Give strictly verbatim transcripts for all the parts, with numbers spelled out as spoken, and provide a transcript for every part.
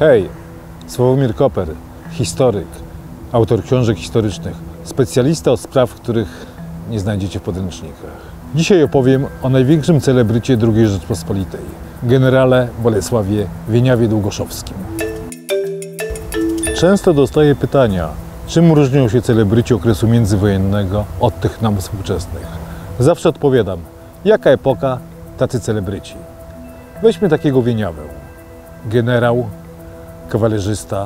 Hej, Sławomir Koper, historyk, autor książek historycznych, specjalista od spraw, których nie znajdziecie w podręcznikach. Dzisiaj opowiem o największym celebrycie drugiej Rzeczpospolitej, generale Bolesławie Wieniawie-Długoszowskim. Często dostaję pytania, czym różnią się celebryci okresu międzywojennego od tych nam współczesnych. Zawsze odpowiadam, jaka epoka, tacy celebryci. Weźmy takiego Wieniawę. Generał, kawalerzysta,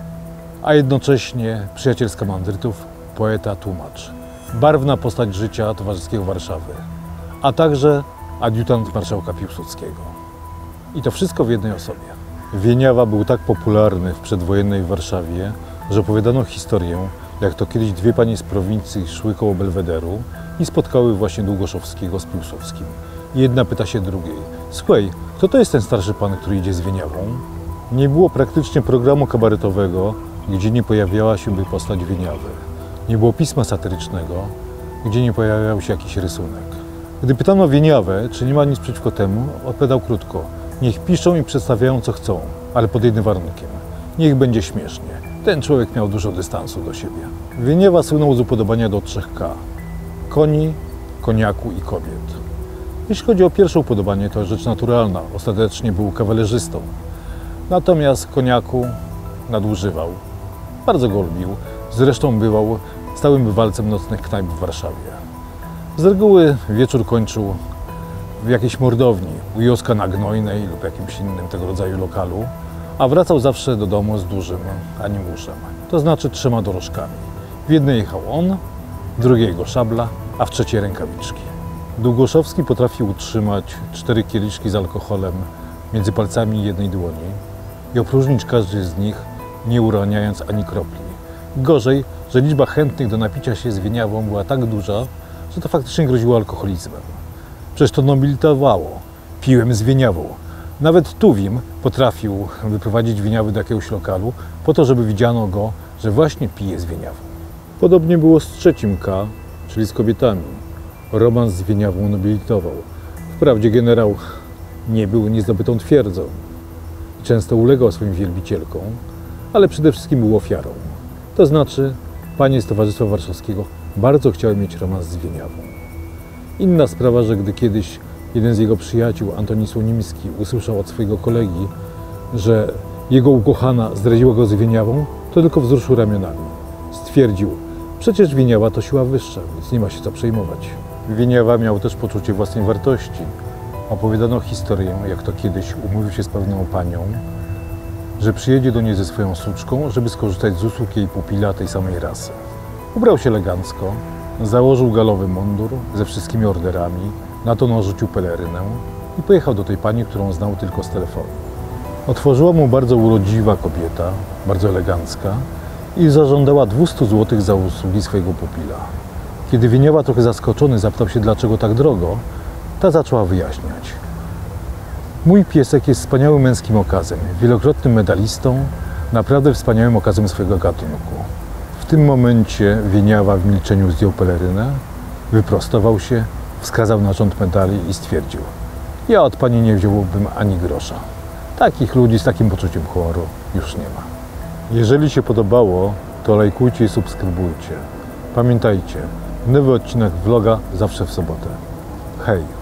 a jednocześnie przyjaciel z komandrytów, poeta, tłumacz. Barwna postać życia towarzyskiego Warszawy, a także adiutant marszałka Piłsudskiego. I to wszystko w jednej osobie. Wieniawa był tak popularny w przedwojennej Warszawie, że opowiadano historię, jak to kiedyś dwie panie z prowincji szły koło Belwederu i spotkały właśnie Długoszowskiego z Piłsudskim. Jedna pyta się drugiej: słuchaj, kto to jest ten starszy pan, który idzie z Wieniawą? Nie było praktycznie programu kabaretowego, gdzie nie pojawiała się by postać Wieniawy. Nie było pisma satyrycznego, gdzie nie pojawiał się jakiś rysunek. Gdy pytano Wieniawę, czy nie ma nic przeciwko temu, odpowiadał krótko: niech piszą i przedstawiają co chcą, ale pod jednym warunkiem. Niech będzie śmiesznie. Ten człowiek miał dużo dystansu do siebie. Wieniawa słynął z upodobania do trzech K. Koni, koniaku i kobiet. Jeśli chodzi o pierwsze upodobanie, to rzecz naturalna. Ostatecznie był kawalerzystą. Natomiast koniaku nadużywał. Bardzo go lubił. Zresztą bywał stałym bywalcem nocnych knajp w Warszawie. Z reguły wieczór kończył w jakiejś mordowni, u Joska na Gnojnej lub jakimś innym tego rodzaju lokalu, a wracał zawsze do domu z dużym animuszem, to znaczy trzema dorożkami. W jednej jechał on, w drugiej jego szabla, a w trzeciej rękawiczki. Długoszowski potrafił utrzymać cztery kieliszki z alkoholem między palcami jednej dłoni i opróżnić każdy z nich, nie uraniając ani kropli. Gorzej, że liczba chętnych do napicia się z Wieniawą była tak duża, że to faktycznie groziło alkoholizmem. Przecież to nobilitowało. Piłem z Wieniawą. Nawet Tuwim potrafił wyprowadzić Wieniawy do jakiegoś lokalu po to, żeby widziano go, że właśnie pije z Wieniawą. Podobnie było z trzecim K, czyli z kobietami. Romans z Wieniawą nobilitował. Wprawdzie generał nie był niezdobytą twierdzą i często ulegał swoim wielbicielkom, ale przede wszystkim był ofiarą. To znaczy, panie z Towarzystwa Warszawskiego bardzo chciały mieć romans z Wieniawą. Inna sprawa, że gdy kiedyś jeden z jego przyjaciół, Antoni Słonimski, usłyszał od swojego kolegi, że jego ukochana zdradziła go z Wieniawą, to tylko wzruszył ramionami. Stwierdził: przecież Wieniawa to siła wyższa, więc nie ma się co przejmować. Wieniawa miał też poczucie własnej wartości. Opowiadano historię, jak to kiedyś umówił się z pewną panią, że przyjedzie do niej ze swoją suczką, żeby skorzystać z usług jej pupila tej samej rasy. Ubrał się elegancko, założył galowy mundur ze wszystkimi orderami, na to narzucił pelerynę i pojechał do tej pani, którą znał tylko z telefonu. Otworzyła mu bardzo urodziwa kobieta, bardzo elegancka, i zażądała dwieście złotych za usługi swojego pupila. Kiedy Wieniawa, trochę zaskoczony, zapytał się, dlaczego tak drogo, ta zaczęła wyjaśniać. Mój piesek jest wspaniałym męskim okazem, wielokrotnym medalistą, naprawdę wspaniałym okazem swojego gatunku. W tym momencie Wieniawa w milczeniu zdjął pelerynę, wyprostował się, wskazał na rząd medali i stwierdził: ja od pani nie wziąłbym ani grosza. Takich ludzi z takim poczuciem humoru już nie ma. Jeżeli się podobało, to lajkujcie i subskrybujcie. Pamiętajcie, nowy odcinek vloga zawsze w sobotę. Hej!